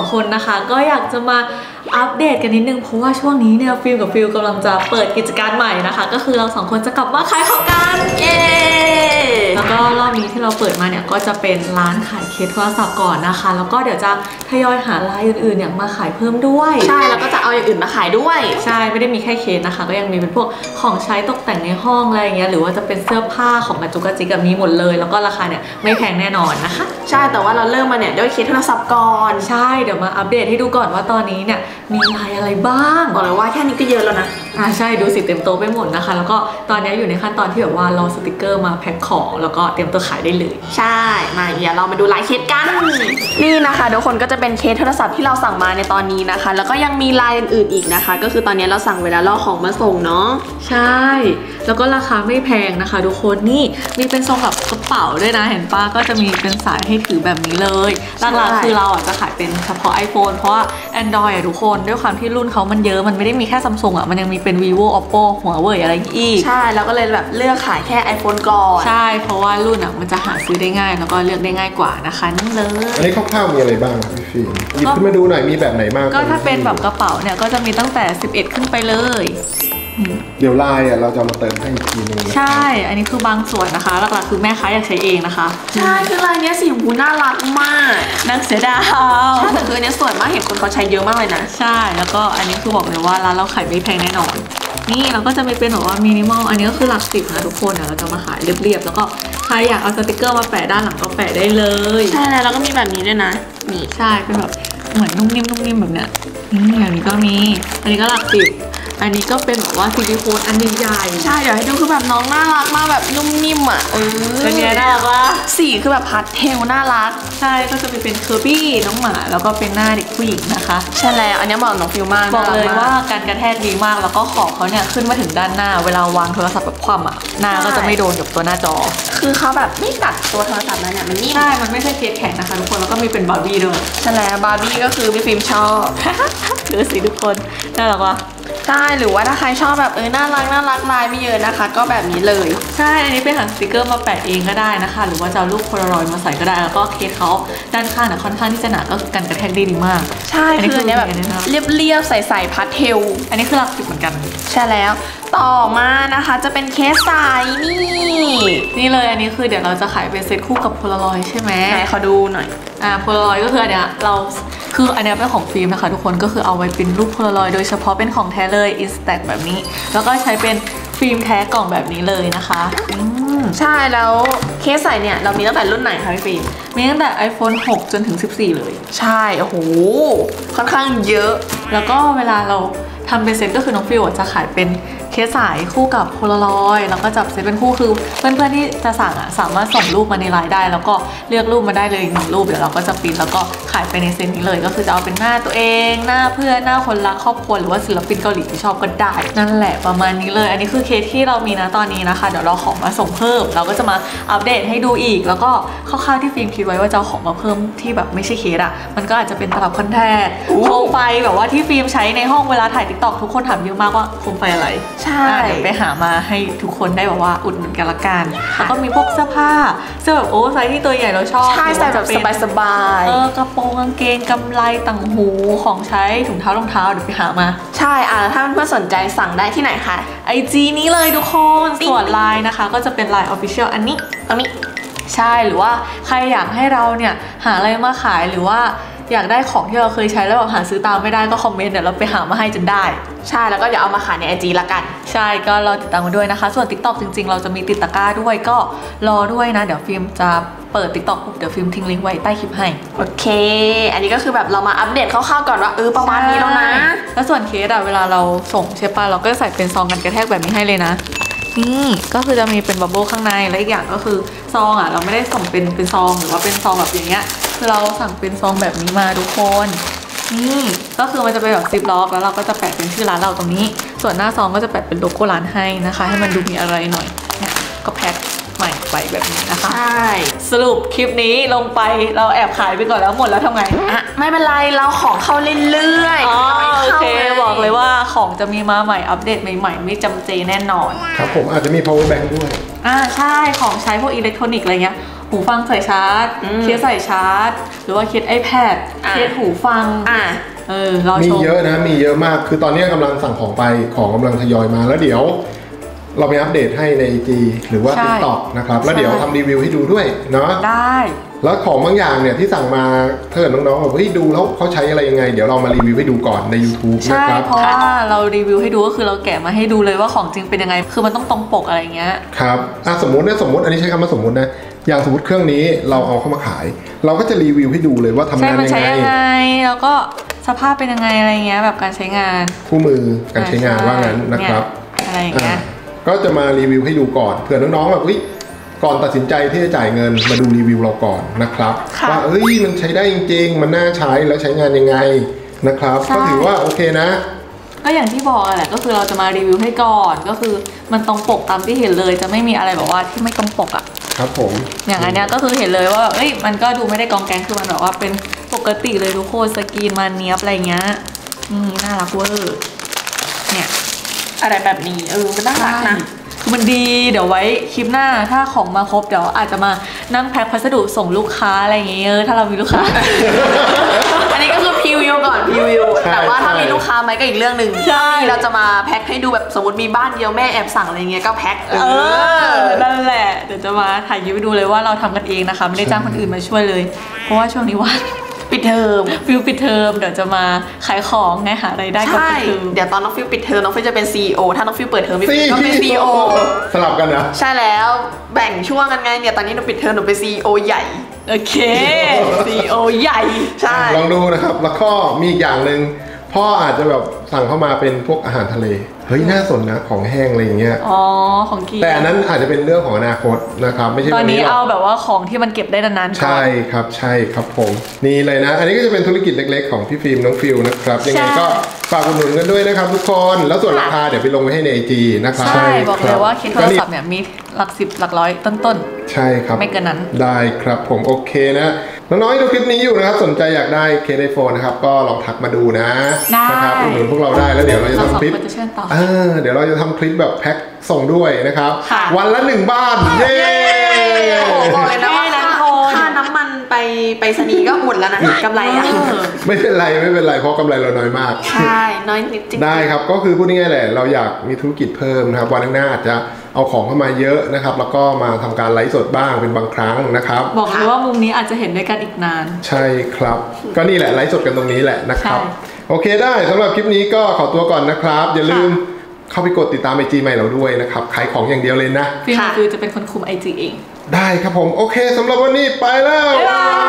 คนนะคะก็อยากจะมาอัปเดตกันนิดนึงเพราะว่าช่วงนี้เนี่ยฟิลกับฟิลกำลังจะเปิดกิจการใหม่นะคะก็คือเรา2คนจะกลับมาขายของกันเย้แล้วก็รอบนี้ที่เราเปิดมาเนี่ยก็จะเป็นร้านขายเคสโทรศัพท์ก่อนนะคะแล้วก็เดี๋ยวจะทยอยหารายอื่นๆเนี่ยมาขายเพิ่มด้วยใช่แล้วก็จะเอาอย่างอื่นมาขายด้วยใช่ไม่ได้มีแค่เคสนะคะก็ยังมีเป็นพวกของใช้ตกแต่งในห้องอะไรอย่างเงี้ยหรือว่าจะเป็นเสื้อผ้าของกระจุกกระจิกกับมีหมดเลยแล้วก็ราคาเนี่ยไม่แพงแน่นอนนะคะใช่แต่ว่าเราเริ่มมาเนี่ยด้วยเคสโทรศัพท์ก่อนใช่เดี๋ยวมาอัปเดตให้ดูก่อนว่าตอนนี้เนี่ยมีลายอะไรบ้างบอกเลยว่าแค่นี้ก็เยอะแล้วนะใช่ดูสิเต็มโต๊ะไปหมดนะคะแล้วก็ตอนนี้อยู่ในขั้นตอนที่แบบว่ารอสติกเกอร์มาแพ็คของแล้วก็เตรียมตัวขายได้เลยใช่มาเดี๋ยวเรามาดูลายเคสกันนี่นะคะทุกคนก็จะเป็นเคสโทรศัพท์ที่เราสั่งมาในตอนนี้นะคะแล้วก็ยังมีลายอื่นๆอีกนะคะก็คือตอนนี้เราสั่งเวลารอของมาส่งเนาะใช่แล้วก็ราคาไม่แพงนะคะทุกคนนี่มีเป็นทรงแบบกระเป๋าด้วยนะเห็นป้าก็จะมีเป็นสายให้ถือแบบนี้เลยหลักๆคือเราจะขายเป็นเฉพาะ iPhone เพราะว่า Android ทุกคนด้วยความที่รุ่นเขามันเยอะมันไม่ได้มีแค่ Samsung มันยังมีเป็น vivo oppo Huawei อะไรอีกใช่แล้วก็เลยแบบเลือกขายแค่ iPhone ก่อนใช่เพราะว่ารุ่นมันจะหาซื้อได้ง่ายแล้วก็เลือกได้ง่ายกว่านะคะนั่นเลยอันนี้คร่าวๆมีอะไรบ้างพี่ฟิล์มหยิบขึ้นมาดูหน่อยมีแบบไหนบ้างก็ถ้าเป็นแบบกระเป๋าเนี่ยก็จะมีตั้งแต่11ขึ้นไปเลยเดี๋ยวลายเราจะมาเติมให้อีกทีนึงใช่อันนี้คือบางส่วนนะคะหลักๆคือแม่ค้าอยากใช้เองนะคะใช่คือลายนี้สีชมพูน่ารักมากนักเสียดายใช่แต่คืออันนี้สวยมากเห็นคนเขาใช้เยอะมากเลยนะใช่แล้วก็อันนี้คือบอกเลยว่าร้านเราขายไม่แพงแน่นอนนี่เราก็จะมีเป็นแบบว่ามินิมอลอันนี้ก็คือหลัก10นะทุกคนเดี๋ยวเราจะมาขายเรียบๆแล้วก็ใครอยากเอาสติกเกอร์มาแปะด้านหลังก็แปะได้เลยใช่แล้วก็มีแบบนี้ด้วยนะนี่ใช่เป็นแบบเหมือนนุ่มนิ่มแบบเนี้ยอย่างนี้ก็มีอันนี้ก็หลัก10อันนี้ก็เป็นแบบว่าซิลิโคนอันใหญ่ใช่เดี๋ยวให้ดูคือแบบน้องน่ารักมากแบบนุ่มนิ่มอ่ะเป็นไงน่ารักวะสีคือแบบพาสเทลน่ารักใช่ก็จะเป็นเคอร์บี้น้องหมาแล้วก็เป็นหน้าเด็กผู้หญิงนะคะใช่แล้วอันนี้บอกน้องฟิลมากบอกเลยว่าการกระแทกดีมากแล้วก็ขอบเขาเนี่ยขึ้นมาถึงด้านหน้าเวลาวางโทรศัพท์แบบคว่ำหน้าก็จะไม่โดนกับตัวหน้าจอคือเขาแบบไม่ตัดตัวโทรศัพท์เนี่ยมันนิ่มใช่มันไม่ใช่เคสแข็งนะคะทุกคนแล้วก็มีเป็นบาร์บี้ด้วยใช่แล้วบาร์บี้ก็คือพี่ฟิล์มชอบดูสิทุกคนน่ารักวะใช่หรือว่าถ้าใครชอบแบบน่ารักลายไม่เยอะนะคะก็แบบนี้เลยใช่อันนี้เป็นหางสติกเกอร์มาแปะเองก็ได้นะคะหรือว่าจะเอารูปโพลารอยด์มาใส่ก็ได้แล้วก็เคสเขาด้านข้างค่อนข้างที่จะหนาก็คือกันกระแทกดีมากใช่คืออันนี้แบบเรียบๆใสๆพาสเทลอันนี้คือหลัก10เหมือนกันใช่แล้วต่อมานะคะจะเป็นเคสใสนี่เลยอันนี้คือเดี๋ยวเราจะขายเป็นเซตคู่กับโพลารอยด์ใช่ไหมไหนขอดูหน่อยโพลารอยด์ก็คืออันเนี้ยอันนี้เป็นของฟิล์มนะคะทุกคนก็คือเอาไว้เป็นรูปโพลารอยด์โดยเฉพาะเป็นของแท้เลยอินสแต็กแบบนี้แล้วก็ใช้เป็นฟิล์มแท้กล่องแบบนี้เลยนะคะใช่แล้วเคสใสเนี่ยเรามีตั้งแต่รุ่นไหนคะพี่ฟิล์มมีตั้งแต่ iPhone 6 จนถึง14เลยใช่โอ้โหค่อนข้างเยอะแล้วก็เวลาเราทำเป็นเซ็ตก็คือน้องฟิลจะขายเป็นเคสสายคู่กับโพลารอยด์แล้วก็จับเซ็ตเป็นคู่คือเพื่อนๆที่จะสั่งสามารถส่งรูปมาในไลน์ได้แล้วก็เลือกรูปมาได้เลย1รูปเดี๋ยวเราก็จะปริ้นแล้วก็ขายไปในเซ็ตนี้เลยก็คือจะเอาเป็นหน้าตัวเองหน้าเพื่อนหน้าคนรักครอบครัวหรือว่าศิลปินเกาหลีที่ชอบก็ได้นั่นแหละประมาณนี้เลยอันนี้คือเคสที่เรามีนะตอนนี้นะคะเดี๋ยวเราของมาส่งเพิ่มเราก็จะมาอัปเดตให้ดูอีกแล้วก็คร่าวๆที่ฟิล์มคิดไว้ว่าจะเอาของมาเพิ่มที่แบบไม่ใช่เคสมันก็อาจจะเป็นตลับคอนแทคโคมไฟแบบว่าที่ฟิล์มใช้ในห้องเวลาถ่ายติ๊กต็อกทุกคนถามเยอะมากว่าโคมไฟอะไรใช่เดี๋ยวไปหามาให้ทุกคนได้แบบว่าอุดหนุนกันละกันแล้วก็มีพวกเสื้อผ้าเสื้อแบบโอ้ไซส์ที่ตัวใหญ่เราชอบใช่ใส่แบบสบายกระโปรงกางเกงกำไลต่างหูของใช้ถุงเท้ารองเท้าเดี๋ยวไปหามาใช่ถ้าเพื่อนๆสนใจสั่งได้ที่ไหนคะ IG นี้เลยทุกคนส่วนไลน์นะคะก็จะเป็นไลน์ Official อันนี้ใช่หรือว่าใครอยากให้เราเนี่ยหาอะไรมาขายหรือว่าอยากได้ของที่เราเคยใช้แล้วแบบหาซื้อตามไม่ได้ก็คอมเมนต์เดี๋ยวเราไปหามาให้จนได้ใช่แล้วก็เดี๋ยวเอามาขายใน IG ละกันใช่ก็รอติดตามมาด้วยนะคะส่วน TikTok จริงๆเราจะมีติดตะกร้าด้วยก็รอด้วยนะเดี๋ยวฟิล์มจะเปิด TikTok เดี๋ยวฟิล์มทิ้งลิงก์ไว้ใต้คลิปให้โอเคอันนี้ก็คือแบบเรามาอัปเดตคร่าวๆก่อนว่าประมาณนี้แล้วนะแล้วส่วนเคสเวลาเราส่งใช่ป่ะเราก็ใส่เป็นซองกันกระแทกแบบนี้ให้เลยนะนี่ก็คือจะมีเป็นบับเบิ้ลข้างในและอีกอย่างก็คือซองเราไม่ได้ส่งเป็นซองหรือว่าเป็นซองแบบอย่างเงี้ยคือเราสั่งเป็นซองแบบนี้มาทุกคนนี่ก็คือมันจะเป็นแบบซิปล็อกแล้วเราก็จะแปะเป็นชื่อร้านเราตรงนี้ส่วนหน้าซองก็จะแปะเป็นโลโก้ร้านให้นะคะให้มันดูมีอะไรหน่อยเนี่ยก็แพ็คใหม่ไปแบบนี้นะคะใช่สรุปคลิปนี้ลงไปเราแอบขายไปก่อนแล้วหมดแล้วทำไงไม่เป็นไรเราของเข้าเรื่อยๆโอเคบอกเลยว่าของจะมีมาใหม่อัปเดตใหม่ๆไม่จำเจแน่นอนครับผมอาจจะมี power bank ด้วยใช่ของใช้พวกอิเล็กทรอนิกส์อะไรเงี้ยหูฟังใส่ชาร์จเคสใส่ชาร์จหรือว่าเคส iPad เคสหูฟังรอชมมีเยอะนะมีเยอะมากคือตอนนี้กำลังสั่งของไปของกำลังทยอยมาแล้วเดี๋ยวเราไปอัปเดตให้ใน IG หรือว่า TikTok นะครับแล้วเดี๋ยวทำรีวิวให้ดูด้วยเนาะได้แล้วของบางอย่างเนี่ยที่สั่งมาถ้าเกิดน้องๆบอกเฮ้ยดูแล้วเขาใช้อะไรยังไงเดี๋ยวเรามารีวิวให้ดูก่อนใน YouTube นะครับเพราะว่าเรารีวิวให้ดูก็คือเราแกะมาให้ดูเลยว่าของจริงเป็นยังไงคือมันต้องตรงปกอะไรเงี้ยครับสมมติอันนี้ใช้คำว่าสมมตินะอย่างสมมติเครื่องนี้เราเอาเข้ามาขายเราก็จะรีวิวให้ดูเลยว่าทำงานยังไงแล้วก็สภาพเป็นยังไงอะไรเงี้ยแบบการใช้งานคู่มือการใช้งานว่างั้นนะครับอะไรเงี้ยก็จะมารีวิวให้ดูก่อนเผื่อน้องๆแบบก่อนตัดสินใจที่จะจ่ายเงินมาดูรีวิวเราก่อนนะครับว่ามันใช้ได้จริงๆมันน่าใช้แล้วใช้งานยังไงนะครับก็ถือว่าโอเคนะก็อย่างที่บอกแหละก็คือเราจะมารีวิวให้ก่อนก็คือมันตรงปกตามที่เห็นเลยจะไม่มีอะไรแบบว่าที่ไม่ตรงปกครับผมอย่างอันเนี้ยก็คือเห็นเลยว่ามันก็ดูไม่ได้กองแกงคือมันแบบว่าเป็นปกติเลยทุกคนสกรีนมาเนี้ยบอะไรเงี้ยน่ารักเวอร์เนี่ยอะไรแบบนี้มันน่ารักนะมันดีเดี๋ยวไว้คลิปหน้าถ้าของมาครบเดี๋ยวอาจจะมานั่งแพ็คพัสดุส่งลูกค้าอะไรอย่างเงี้ยถ้าเรามีลูกค้าอันนี้ก็คือพรีวิวก่อนพรีวิวแต่ว่าถ้ามีลูกค้าไหมก็อีกเรื่องหนึ่งเราจะมาแพ็คให้ดูแบบสมมติมีบ้านเดียวแม่แอบสั่งอะไรเงี้ยก็แพ็คนั่นแหละเดี๋ยวจะมาถ่ายคลิปไปดูเลยว่าเราทำกันเองนะคะไม่ได้จ้างคนอื่นมาช่วยเลยเพราะว่าช่วงนี้ว่าปิดเทอมฟิลปิดเทอมเดี๋ยวจะมาขายของไงหารายได้กับปิดเทอมเดี๋ยวตอนน้องฟิลปิดเทอมน้องฟิลจะเป็น CEO ถ้าน้องฟิลเปิดเทอมพี่ฟิลก็เป็น CEO สลับกันนะใช่แล้วแบ่งช่วงกันไงเนี่ยตอนนี้หนูปิดเทอมหนูเป็น CEO ใหญ่โอเค CEO ใหญ่ใช่ลองดูนะครับแล้วก็มีอีกอย่างหนึ่งพ่ออาจจะแบบสั่งเข้ามาเป็นพวกอาหารทะเลน่าสนนะของแห้งอะไรอย่างเงี้ยของกินแต่อันนั้นอาจจะเป็นเรื่องของอนาคตนะครับไม่ใช่ตอนนี้เอาแบบว่าของที่มันเก็บได้นานๆใช่ครับผมนี่เลยนะอันนี้ก็จะเป็นธุรกิจเล็กๆของพี่ฟิล์มน้องฟิลนะครับยังไงก็ฝากอุดหนุนกันด้วยนะครับทุกคนแล้วส่วนราคาเดี๋ยวไปลงไว้ให้ใน IG นะครับใช่บอกเลยว่าคิดโทรศัพท์เนี่ยมีหลัก10หลักร้อยต้นๆใช่ครับไม่เกินนั้นได้ครับผมโอเคนะน้องๆดูคลิปนี้อยู่นะครับสนใจอยากได้เคสไอโฟนนะครับก็ลองทักมาดูนะครับอุดหนุนพวกเราได้แล้วเดี๋ยวเราจะทำคลิปเดี๋ยวเราจะทำคลิปแบบแพ็คส่งด้วยนะครับวันละ1บ้านเย้บอกเลยนะว่าค่าน้ำมันไปสนีก็หมดแล้วนะกำไรไม่เป็นไรเพราะกำไรเราน้อยมากใช่น้อยนิดจริงได้ครับก็คือพูดง่ายๆแหละเราอยากมีธุรกิจเพิ่มนะครับวันข้างหน้าอาจจะเอาของเข้ามาเยอะนะครับแล้วก็มาทำการไลฟ์สดบ้างเป็นบางครั้งนะครับบอกเลยว่ามุมนี้อาจจะเห็นด้วยกันอีกนานใช่ครับก็นี่แหละไลฟ์สดกันตรงนี้แหละนะครับโอเคได้สำหรับคลิปนี้ก็ขอตัวก่อนนะครับอย่าลืมเข้าไปกดติดตาม IG ใหม่เราด้วยนะครับขายของอย่างเดียวเลยนะฟิล์มคือจะเป็นคนคุม IG เองได้ครับผมโอเคสำหรับวันนี้ไปแล้ว